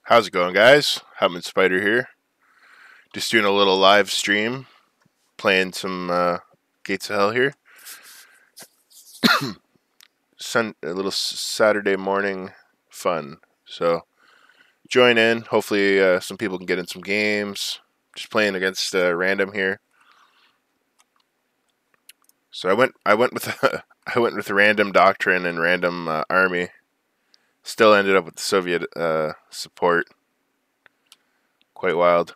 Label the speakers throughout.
Speaker 1: How's it going, guys? HauptmannSpider here. Just doing a little live stream, playing some Gates of Hell here. A little Saturday morning fun. So join in. Hopefully, some people can get in some games. Just playing against random here. So I went with I went with random doctrine and random army. Still ended up with the Soviet support. Quite wild.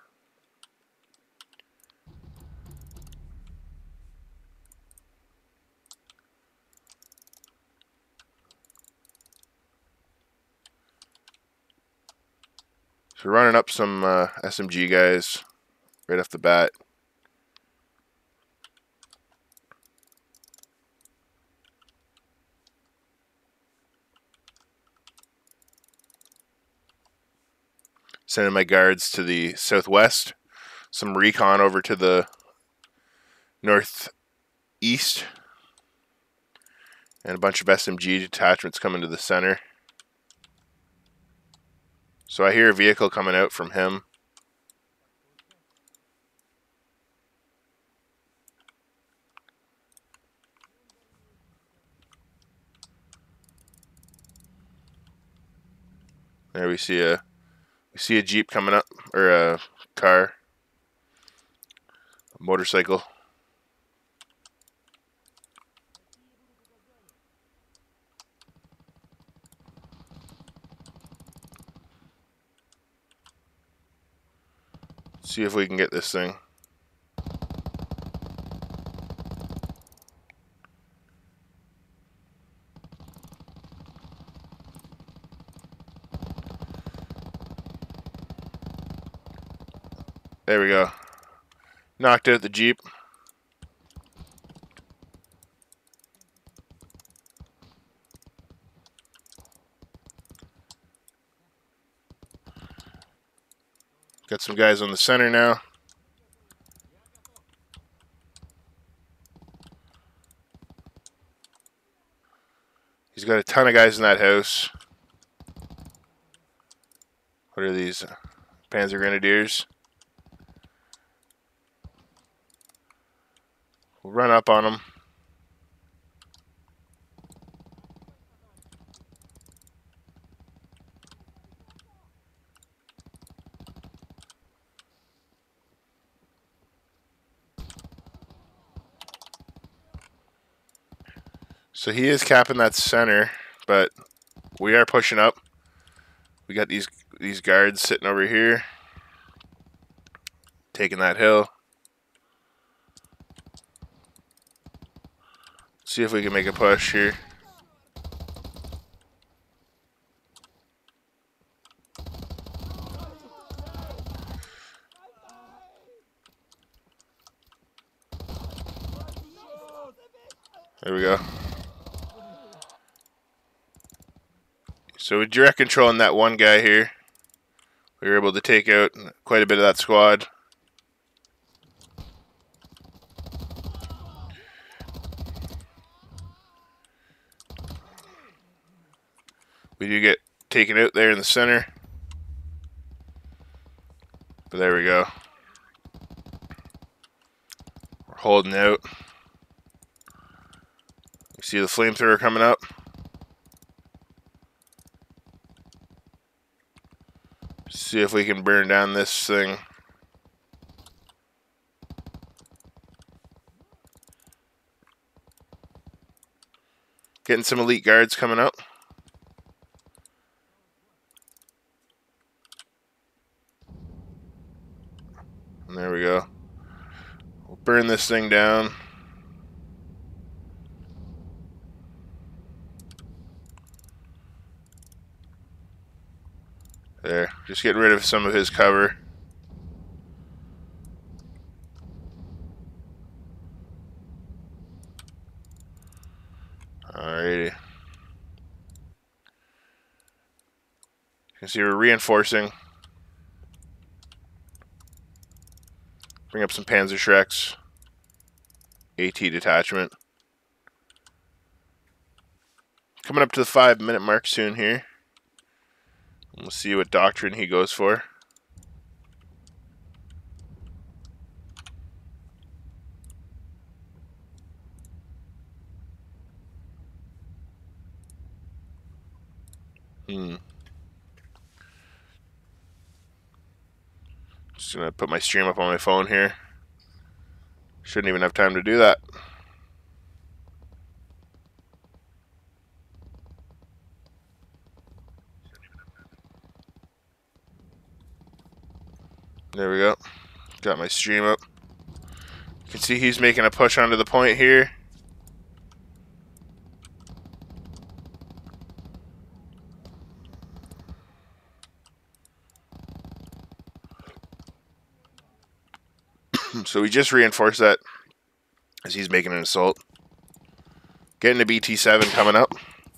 Speaker 1: So running up some SMG guys right off the bat. Sending my guards to the southwest. Some recon over to the northeast. And a bunch of SMG detachments coming to the center. So I hear a vehicle coming out from him. There we see a Jeep coming up, or a car, a motorcycle. See if we can get this thing. There we go. Knocked out the Jeep. Got some guys on the center now. He's got a ton of guys in that house. What are these? Panzer Grenadiers. We'll run up on them. So he is capping that center, but we are pushing up. We got these guards sitting over here, taking that hill. See if we can make a push here. There we go. So with direct controlling that one guy here, we were able to take out quite a bit of that squad. We do get taken out there in the center. But there we go. We're holding out. You see the flamethrower coming up. See if we can burn down this thing. Getting some elite guards coming up. And there we go. We'll burn this thing down. There, just getting rid of some of his cover. Alrighty. You can see we're reinforcing. Bring up some Panzerschrecks. AT detachment. Coming up to the 5-minute mark soon here. We'll see what doctrine he goes for. Just gonna put my stream up on my phone here. Shouldn't even have time to do that. There we go. Got my stream up. You can see he's making a push onto the point here. So we just reinforced that as he's making an assault. Getting a BT7 coming up.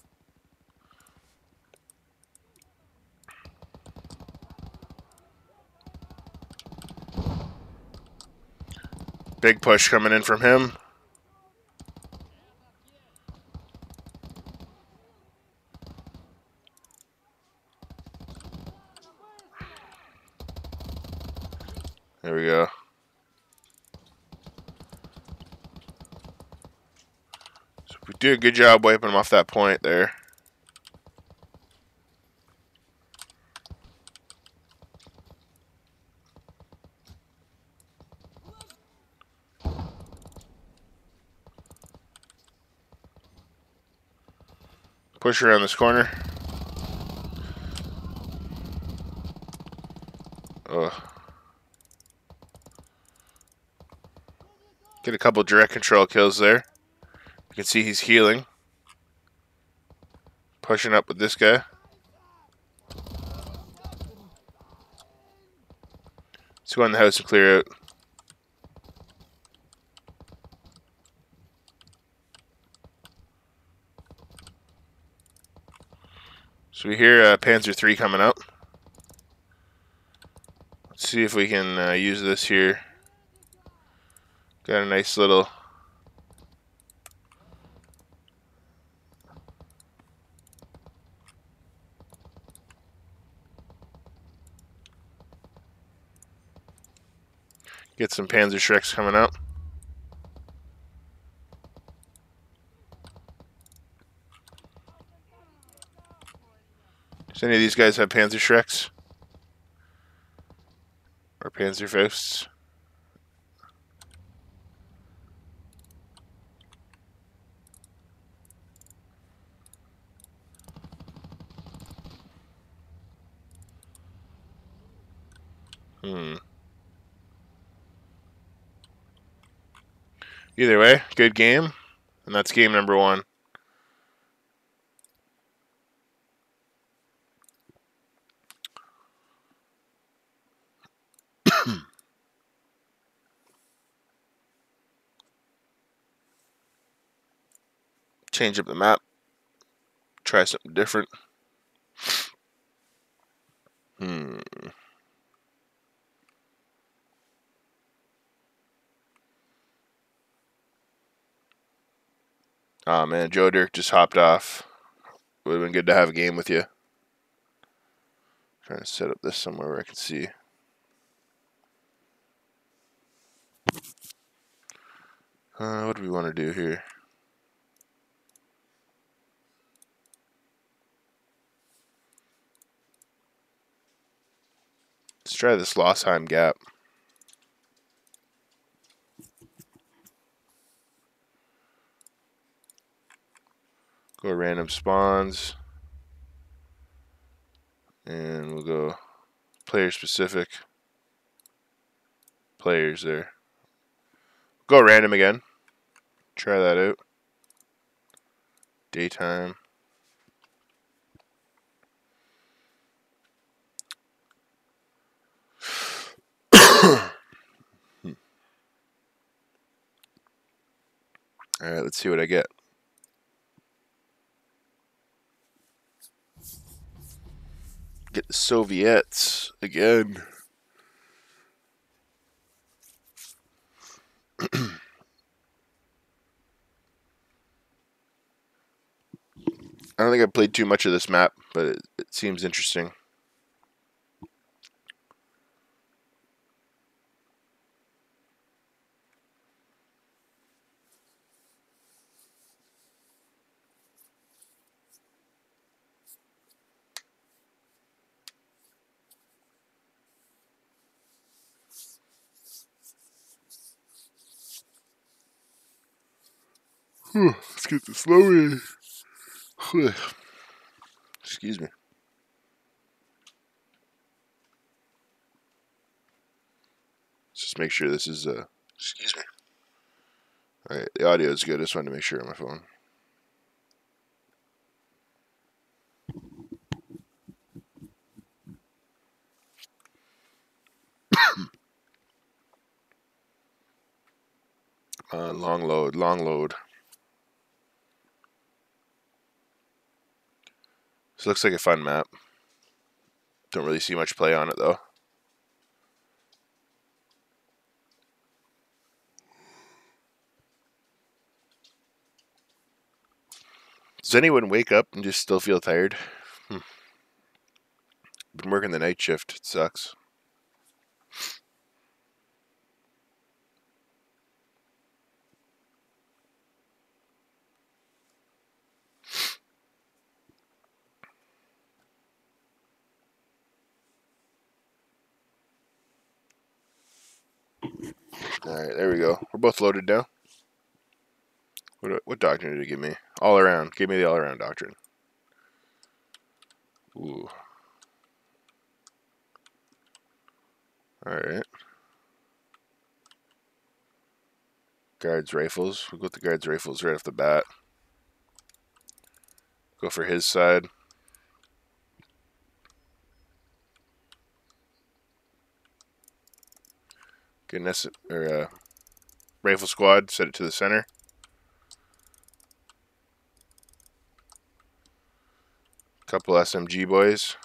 Speaker 1: Big push coming in from him. There we go. So we do a good job wiping him off that point there. Push around this corner. Ugh. Get a couple direct control kills there. You can see he's healing. Pushing up with this guy. Let's go in the house and clear out. So we hear Panzer III coming up. Let's see if we can use this here. Got a nice little... Get some Panzer Shreks coming up. Does any of these guys have Panzer Shreks? Or Panzer Fausts? Either way, good game. And that's game number 1. Change up the map. Try something different. Oh man, Joe Dirk just hopped off. Would have been good to have a game with you. Trying to set up this somewhere where I can see. What do we want to do here? Let's try this Loshiem gap. Go random spawns. And we'll go player specific. Players there. Go random again. Try that out. Daytime. Alright, let's see what I get. Get the Soviets again. I don't think I've played too much of this map, but it seems interesting. Let's get this loaded. Excuse me. Let's just make sure this is excuse me. Alright, the audio is good. I just wanted to make sure on my phone. Long load, long load. This looks like a fun map. Don't really see much play on it though. Does anyone wake up and just still feel tired? Been working the night shift. It sucks. Alright, there we go. We're both loaded now. What doctrine did it give me? All around. Give me the all around doctrine. Ooh. Alright. Guards rifles. We'll go with the guards rifles right off the bat. Go for his side. Get an rifle squad, set it to the center. Couple SMG boys.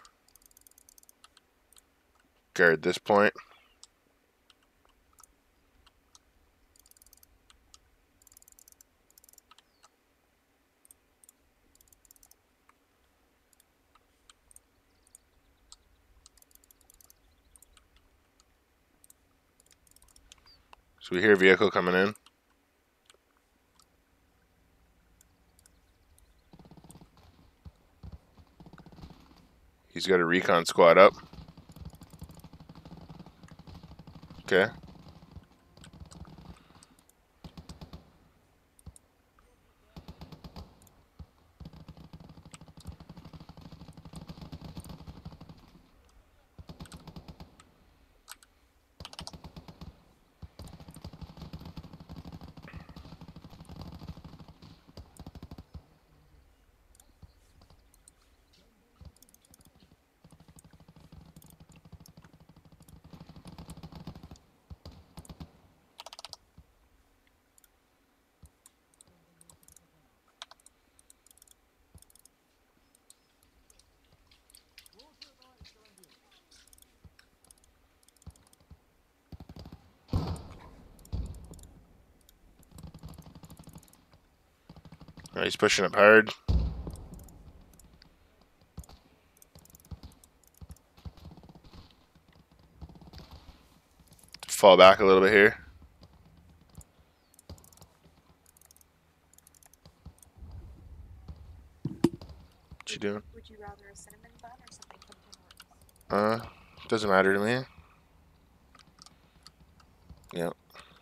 Speaker 1: Guard this point. So we hear a vehicle coming in. He's got a recon squad up. Okay. Alright, he's pushing up hard. Fall back a little bit here. What you doing?
Speaker 2: Would you rather a cinnamon bun or something from Tim Hortons?
Speaker 1: Doesn't matter to me. Yep.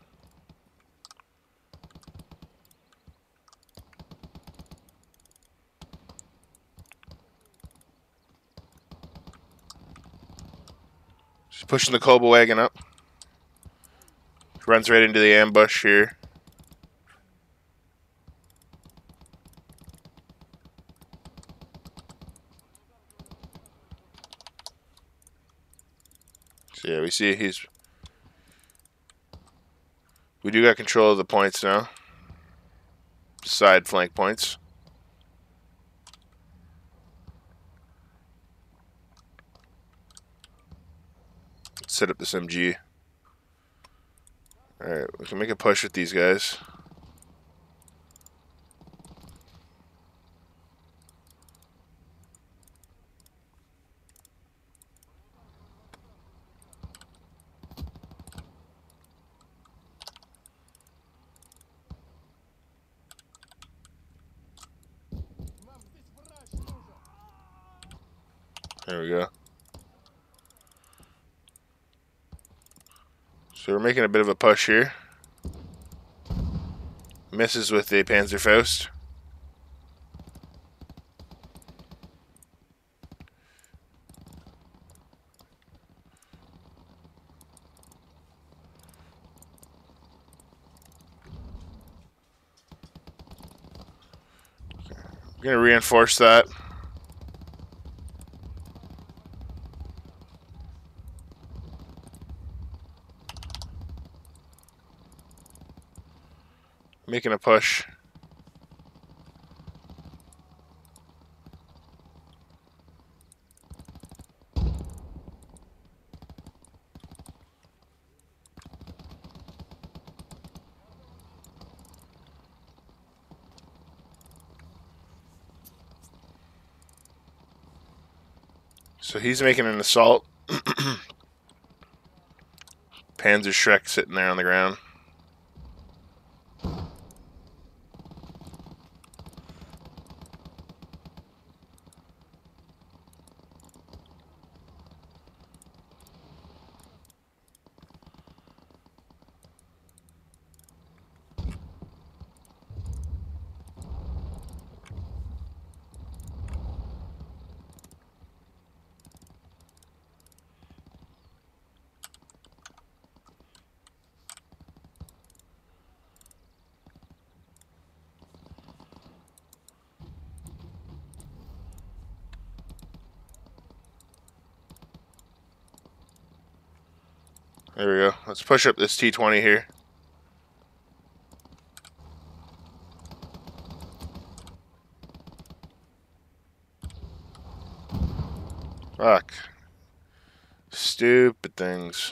Speaker 1: Just pushing the Koba wagon up. Runs right into the ambush here. So yeah, we see we do got control of the points now. Side flank points. Let's set up this MG. Alright, we can make a push with these guys. There we go. So we're making a bit of a push here. Misses with a Panzerfaust. I'm gonna reinforce that. Making a push. So he's making an assault. Panzer Shrek sitting there on the ground. There we go. Let's push up this T-20 here. Fuck. Stupid things.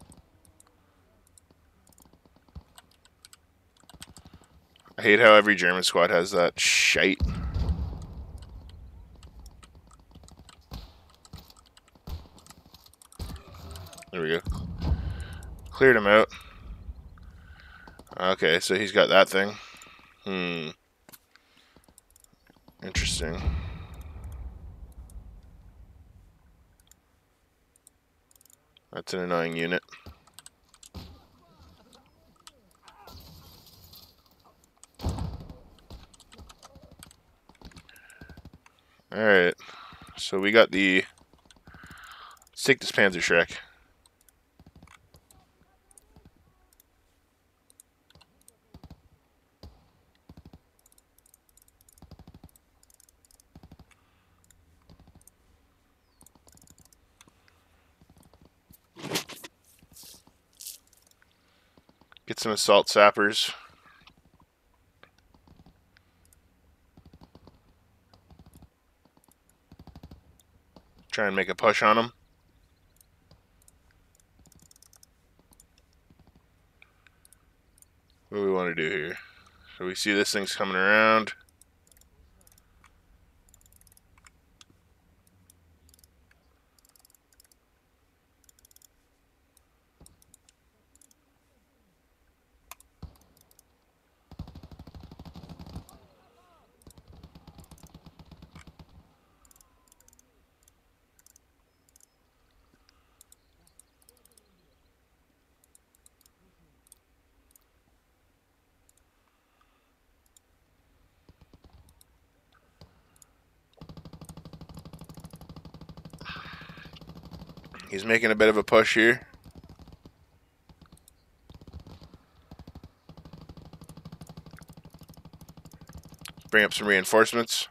Speaker 1: I hate how every German squad has that shite. There we go. Cleared him out. Okay, so he's got that thing. Interesting. That's an annoying unit. Alright. So we got the... Let's take this Panzer Shrek. Get some assault sappers. Try and make a push on them. What do we want to do here? So we see this thing's coming around. He's making a bit of a push here. Bring up some reinforcements.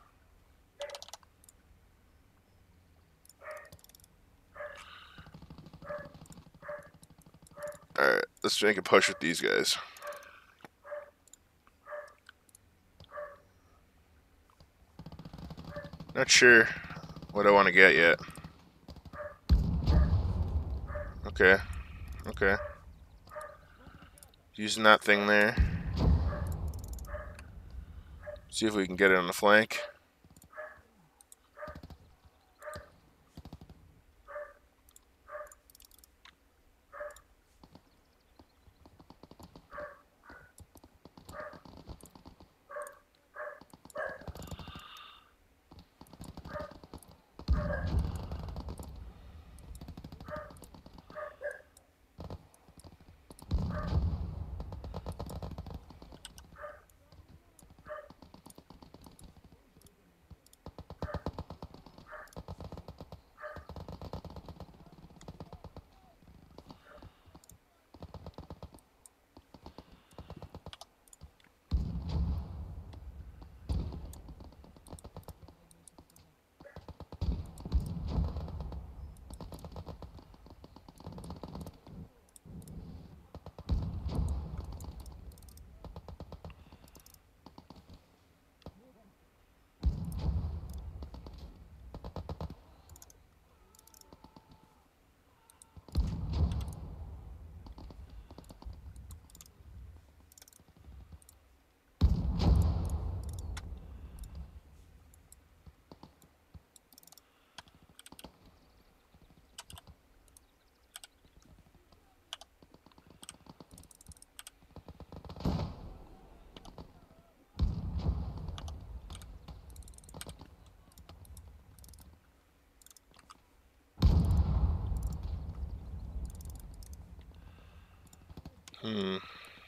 Speaker 1: Alright, let's make a push with these guys. Not sure what I want to get yet. Okay, okay. Using that thing there. See if we can get it on the flank. Hmm.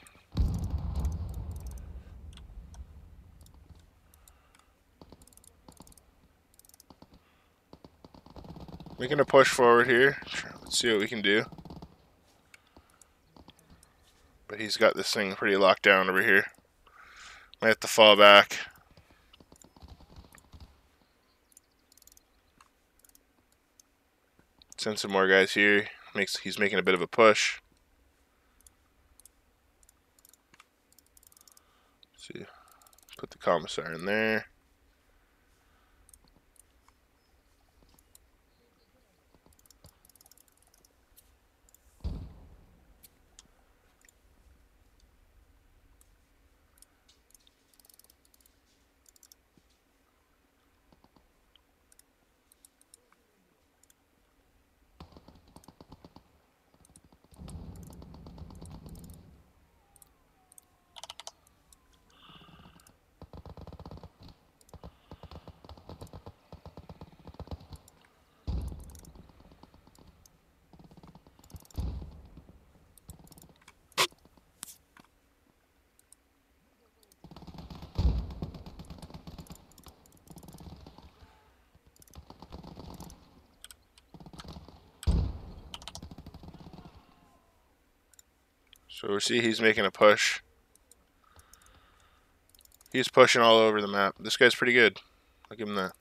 Speaker 1: Making a push forward here. Let's see what we can do. But he's got this thing pretty locked down over here. Might have to fall back. Send some more guys here. He's making a bit of a push. Let's see. Put the commissar in there. So we see he's making a push. He's pushing all over the map. This guy's pretty good. I'll give him that.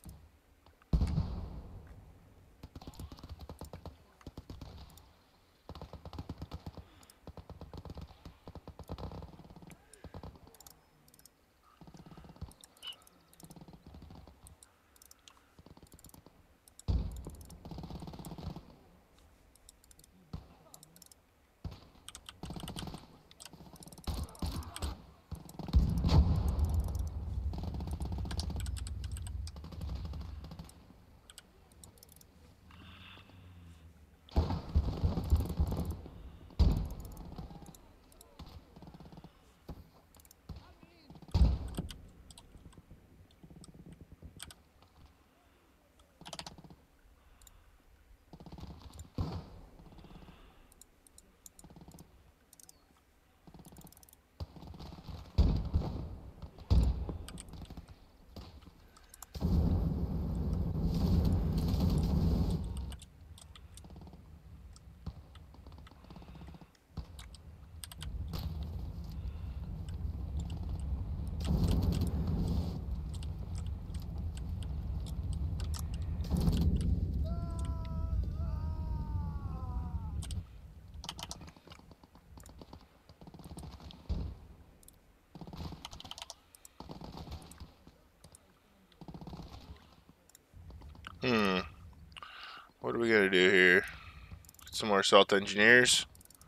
Speaker 1: What are we gonna do here? Get some more assault engineers.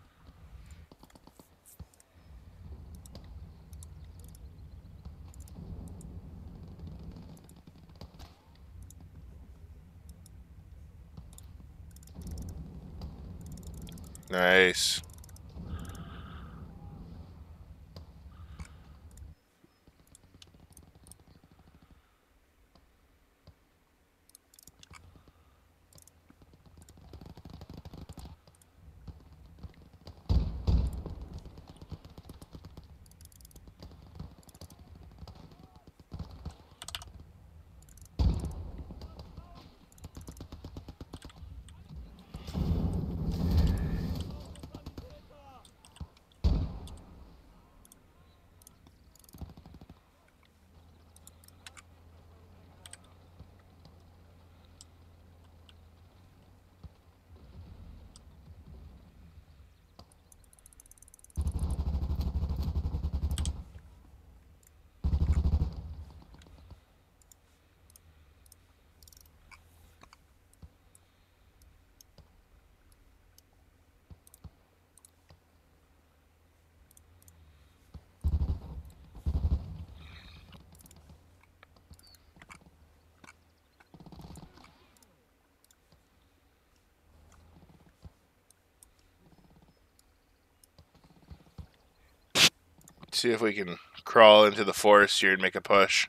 Speaker 1: Nice. See if we can crawl into the forest here and make a push.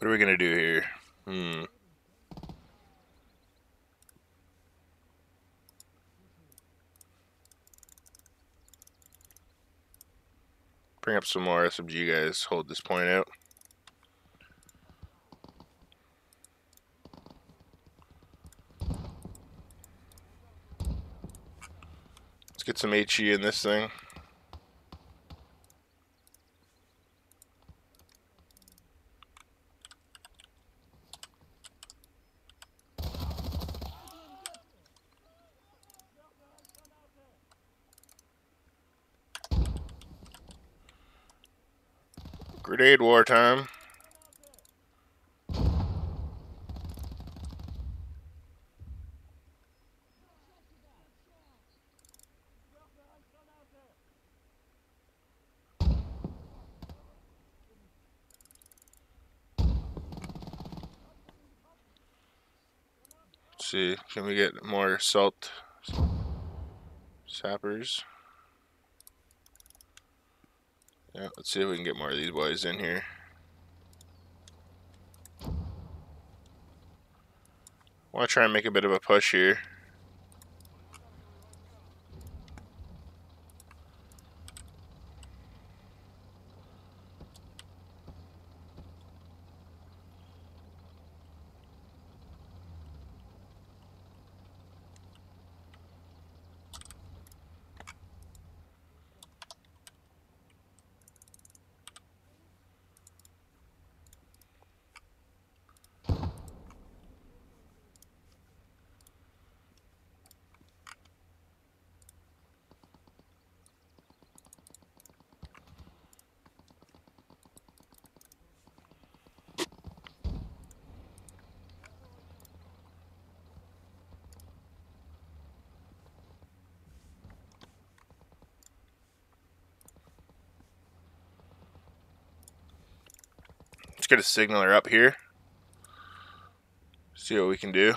Speaker 1: What are we gonna do here? Hmm. Bring up some more SMG guys. Hold this point out. Let's get some HE in this thing. Grenade war time. Let's see, can we get more salt sappers? Yeah, let's see if we can get more of these boys in here. I want to try and make a bit of a push here. Let's get a signaler up here. See what we can do.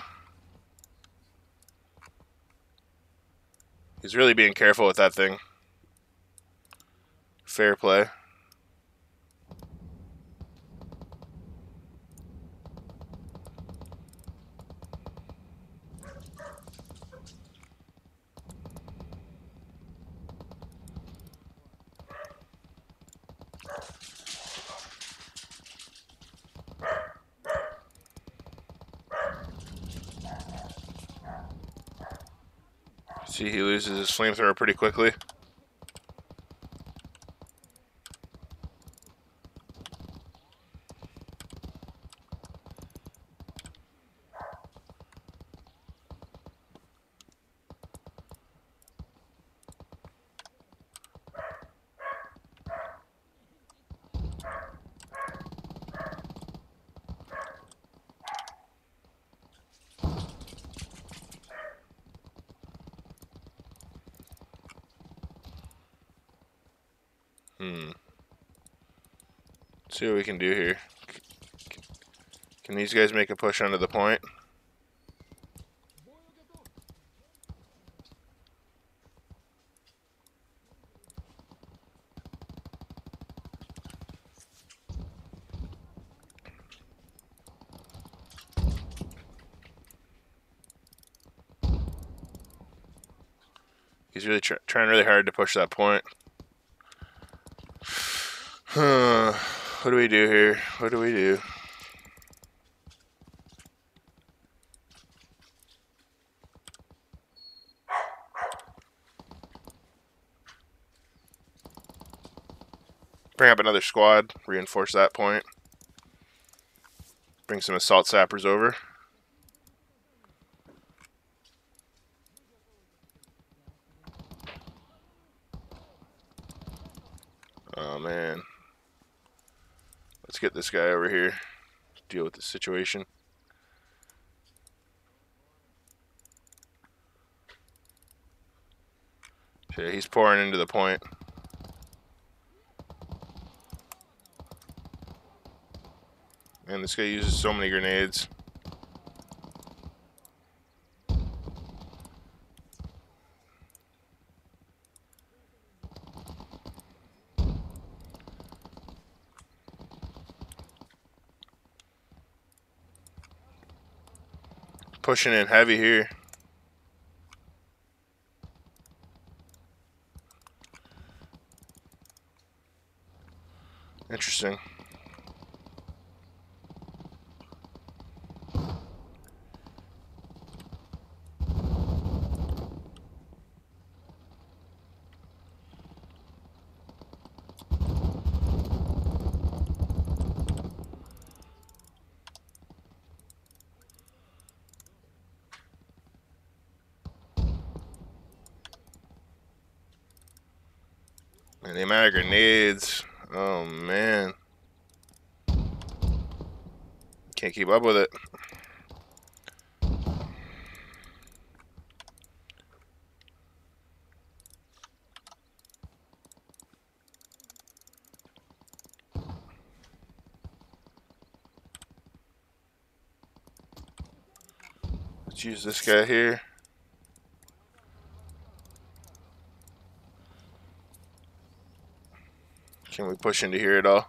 Speaker 1: He's really being careful with that thing. Fair play. See, he loses his flamethrower pretty quickly. See what we can do here. Can these guys make a push onto the point? He's really trying really hard to push that point. What do we do here? What do we do? Bring up another squad, reinforce that point. Bring some assault sappers over. Oh man. Let's get this guy over here to deal with the situation. Okay, he's pouring into the point. Man, this guy uses so many grenades. Pushing in heavy here. Interesting. And the amount of grenades. Oh man. Can't keep up with it. Let's use this guy here. Can we push into here at all?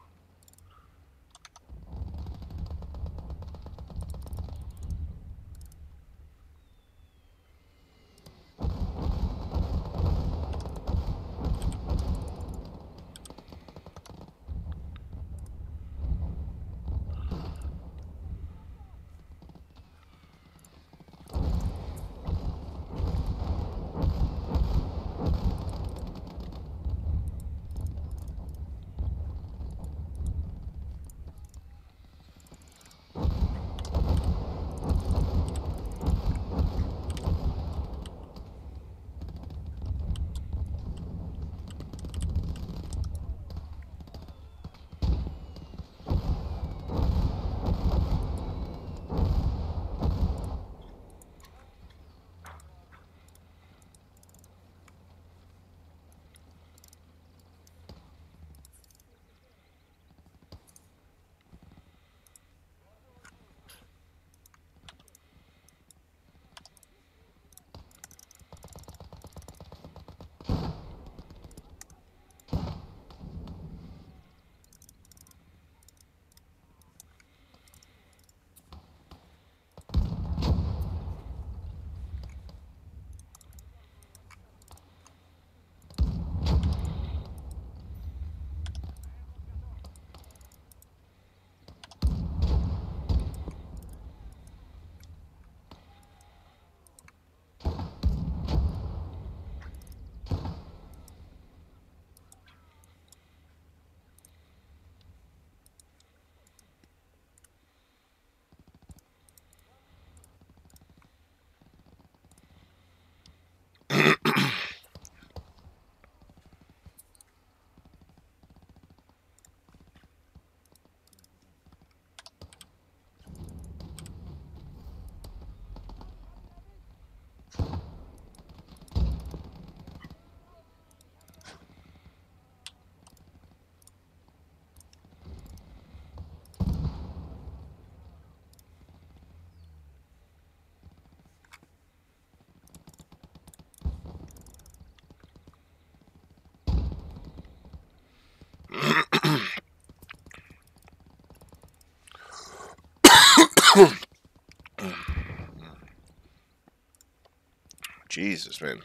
Speaker 1: Jesus, man.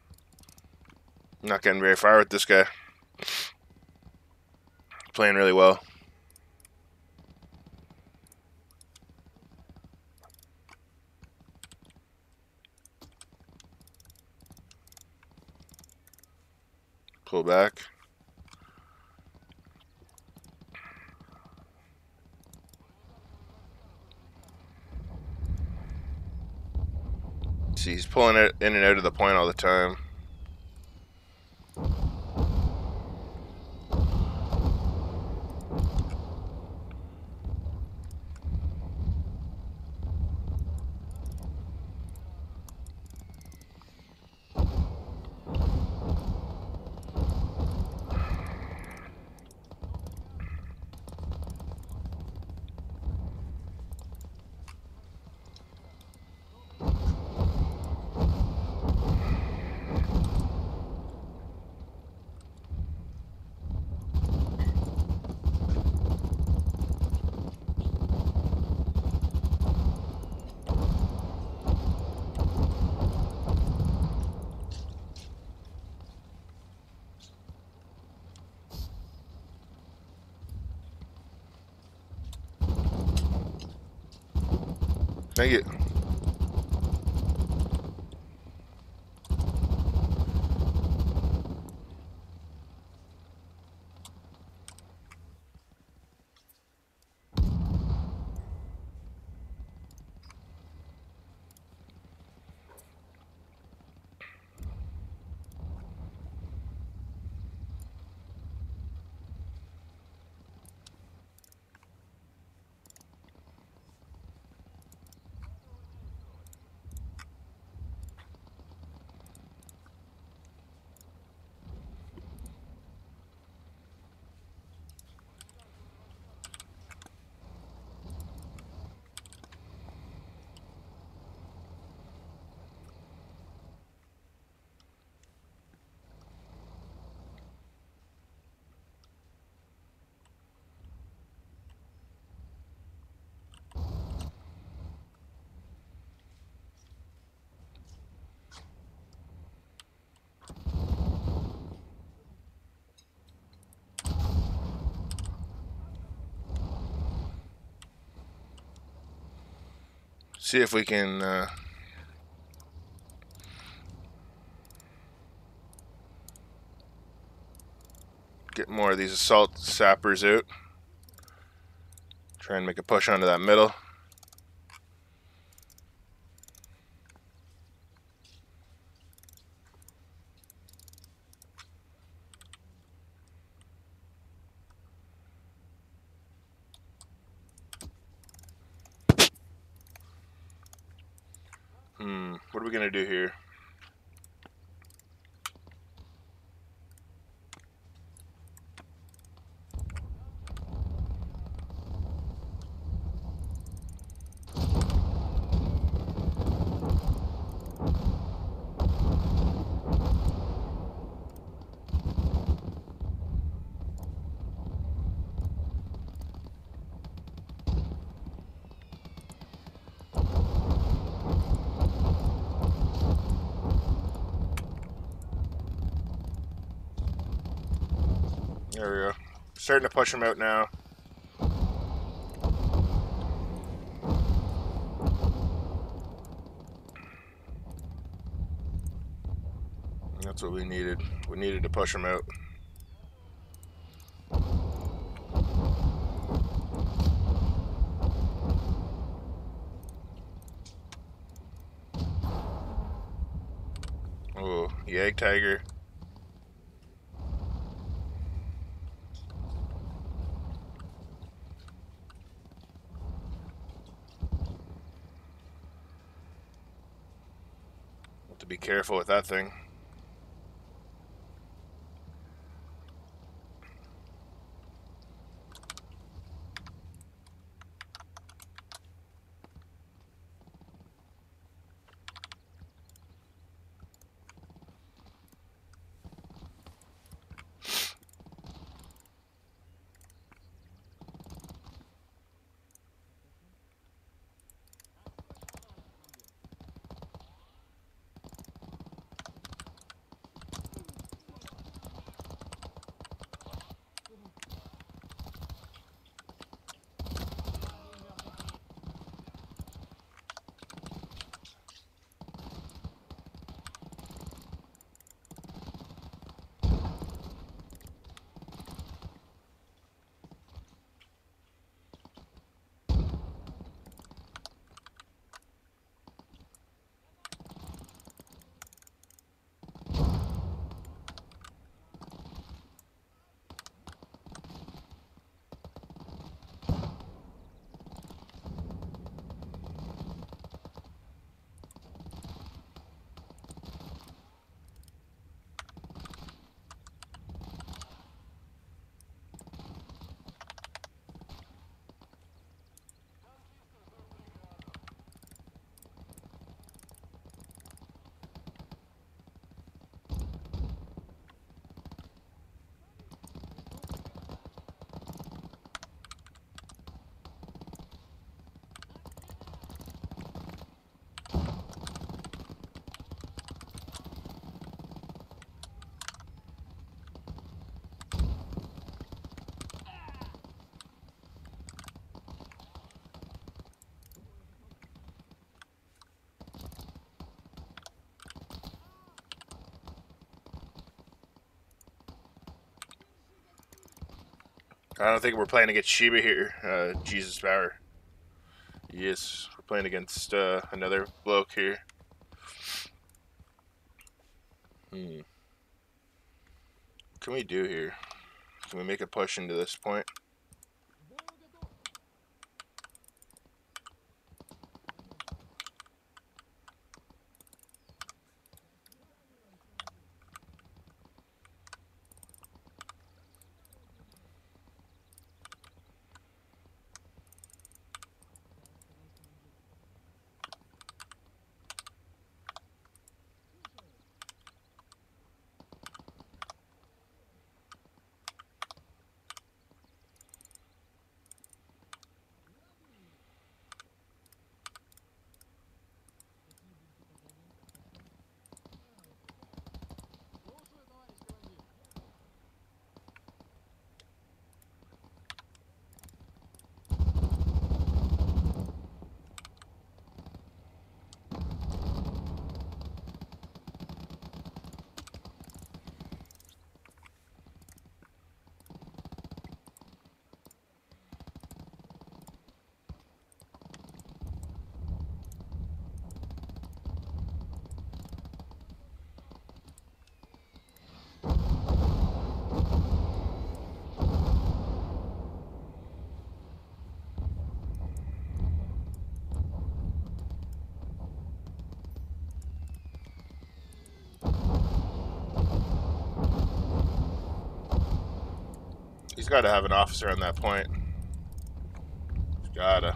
Speaker 1: I'm not getting very far with this guy. Playing really well. Pull back. See, he's pulling it in and out of the point all the time. Thank you. See if we can get more of these assault sappers out. Try and make a push onto that middle. What are we gonna do here? There we go. Starting to push them out now. That's what we needed. We needed to push them out. Oh, Yag Tiger. Have to be careful with that thing. I don't think we're playing against Sheba here. Jesus Power. Yes, we're playing against another bloke here. What can we do here? Can we make a push into this point? He's got to have an officer on that point. He's gotta.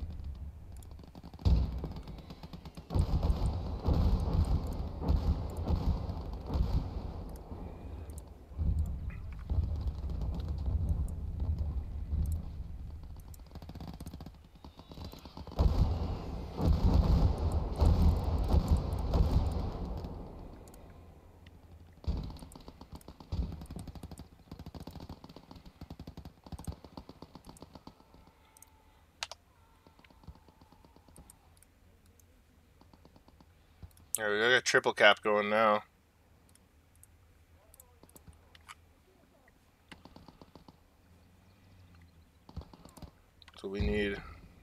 Speaker 1: There we go, got a triple cap going now. So we need.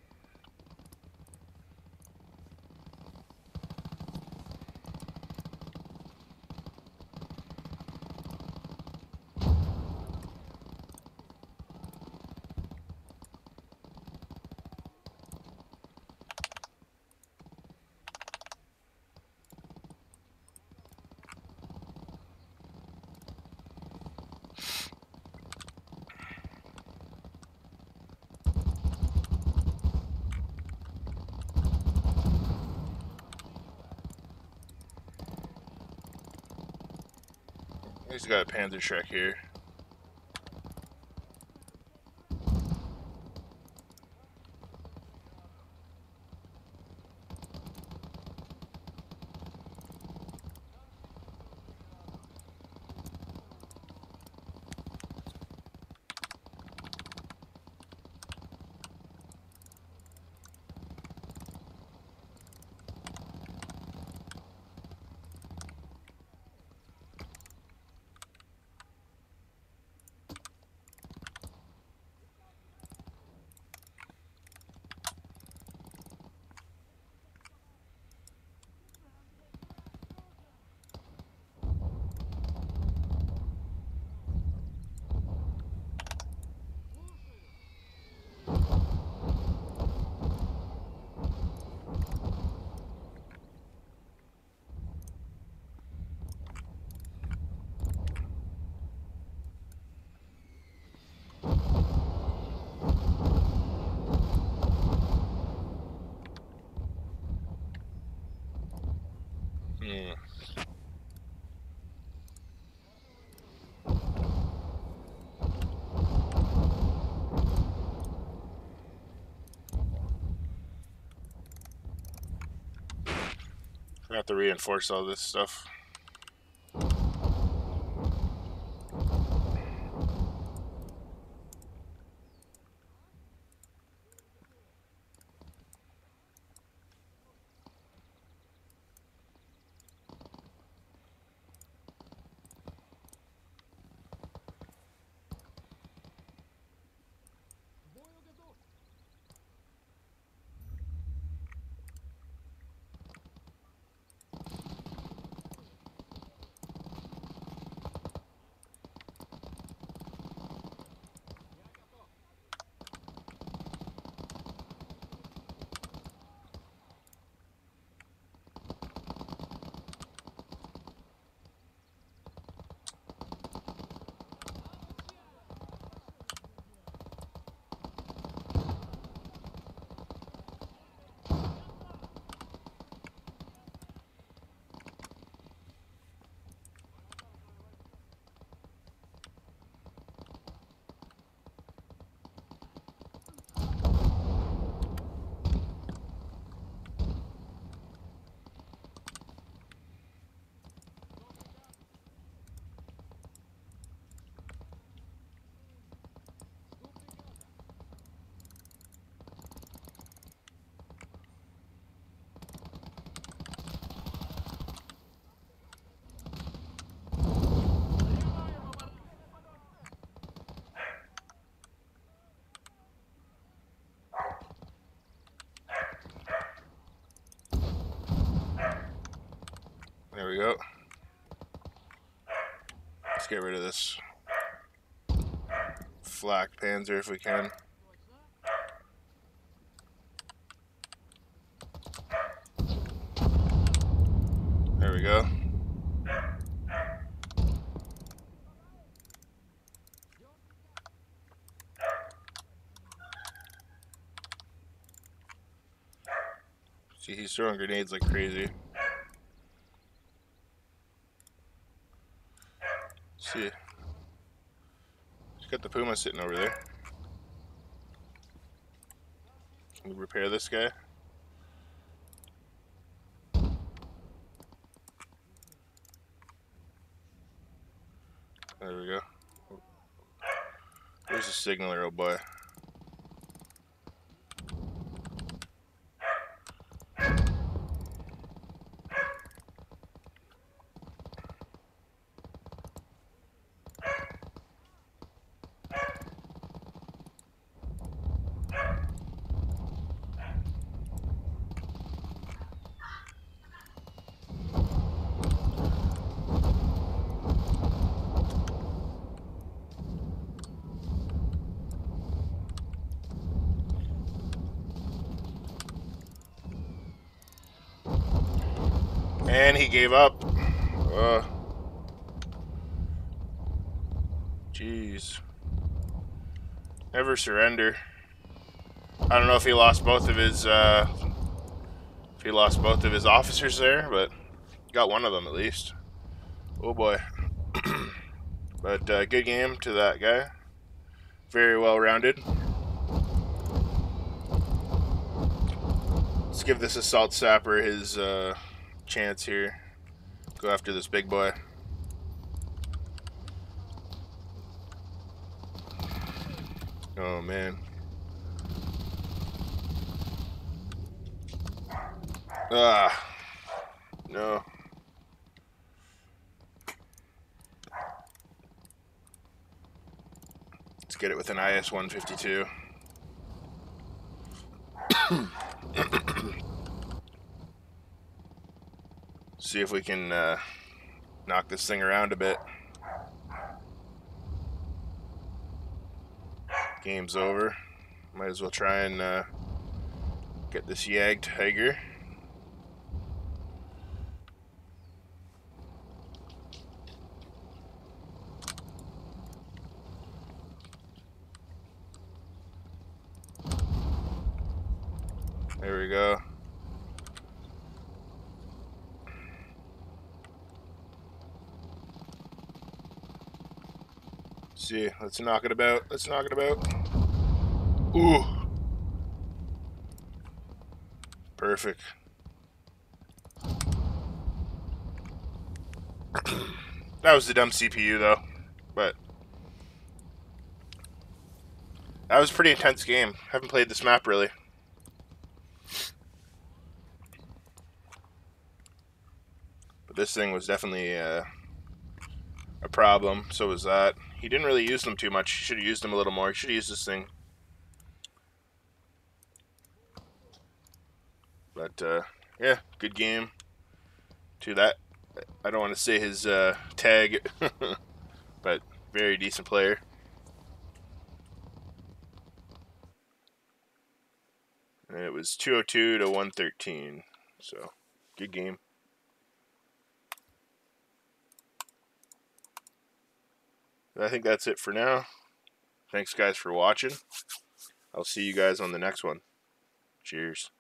Speaker 1: He's got a Panzer Shrek here. I have to reinforce all this stuff. get rid of this flak panzer if we can. There we go. See, he's throwing grenades like crazy. See, he's got the Puma sitting over there. Can we repair this guy? There we go. There's a signaler, oh boy. And he gave up. Jeez. Never surrender. I don't know if he lost both of his officers there, but got one of them at least. Oh boy. But good game to that guy. Very well rounded. Let's give this assault sapper his chance here. Go after this big boy. Oh man. Ah. No. Let's get it with an IS-152. See if we can knock this thing around a bit. Game's over. Might as well try and get this Yag Tiger. There we go. See, let's knock it about. Let's knock it about. Ooh. Perfect. That was the dumb CPU though, but that was a pretty intense game. Haven't played this map really. But this thing was definitely a problem. So was that. He didn't really use them too much. He should have used them a little more. He should have used this thing. But yeah, good game to that. I don't want to say his tag, but very decent player. And it was 202 to 113. So, good game. I think that's it for now. Thanks, guys, for watching. I'll see you guys on the next one. Cheers.